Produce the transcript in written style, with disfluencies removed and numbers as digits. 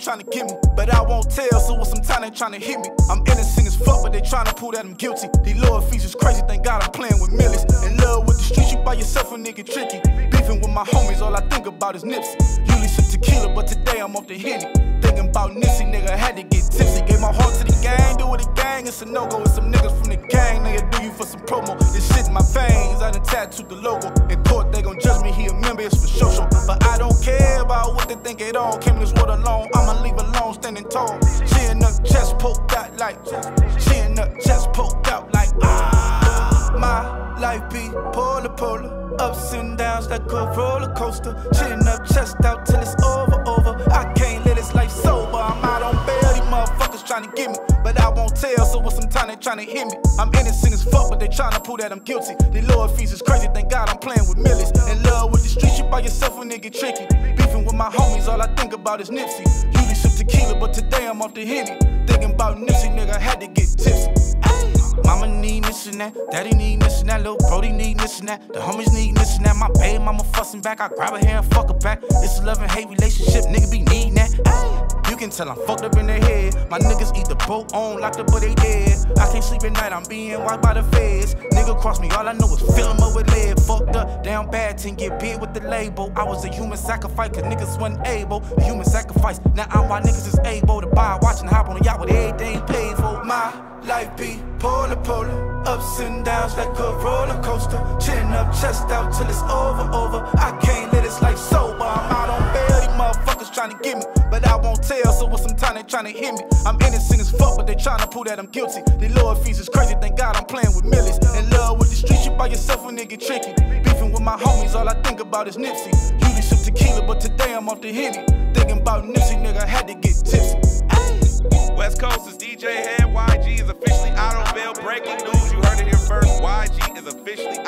trying to get me, but I won't tell, so with some time they trying to hit me. I'm innocent as fuck, but they trying to prove that I'm guilty. These lower fees is crazy, thank God I'm playing with millions. In love with the streets, you by yourself a nigga tricky. Beefing with my homies, all I think about is Nipsey. Usually sip tequila, but today I'm off the Henny. Thinking about Nipsey, nigga, had to get tipsy. Gave my heart to the gang, do it a gang, it's a no-go. It's some niggas from the gang, nigga, do you for some promo. This shit in my veins, I done tattooed the logo. In court, they gon' judge me, he a member, it's for show. But I don't care about what they think at all. Came in this world alone, I'ma leave alone, standing tall. Chin up, chest poked out like, chin up, chest poked out like, my life be polar, ups and downs like a roller coaster. Chin up, chest out till it's over. I can't let this life sober. I'm out on bail, these motherfuckers trying to get me, but I won't tell, so with some time they trying to hit me. I'm innocent as fuck, but they trying to prove that I'm guilty. These lower fees is crazy, thank God I'm playing with millions. In love with the streets, you by yourself a nigga tricky. Beefing with my homies, all I think about is Nipsey. Usually sip tequila, but today I'm off the Henny. Thinking about Nipsey, nigga, had to get tipsy. Mama need this and that, daddy need this and that, little brody need this and that, the homies need this and that. My baby mama fussing back, I grab her hair and fuck her back. It's a love and hate relationship, nigga be needing that. You can tell I'm fucked up in the head. My niggas eat the boat on, locked up but they dead. I can't sleep at night, I'm being watched by the feds. Nigga cross me, all I know is fill him up with lead. Fucked up, down bad, team get big with the label. I was a human sacrifice, cause niggas wasn't able. A human sacrifice, now I'm why niggas is able to buy, watch and hop on a yacht with everything paid for. My life be polar, ups and downs like a roller coaster. Chin up, chest out till it's over. I can't let this life sober. I'm out on bail, these motherfuckers trying to get me, but I won't tell, so with some time they trying to hit me. I'm innocent as fuck, but they trying to prove that I'm guilty. These lower fees is crazy, thank God I'm playing with millions. In love with the streets, you by yourself a nigga tricky. Beefing with my homies, all I think about is Nipsey. Usually sip tequila, but today I'm off the Henny. Thinking about Nipsey, nigga, had to get tipsy. West Coast is DJ Head. YG is officially out on bail. Breaking news, you heard it here first. YG is officially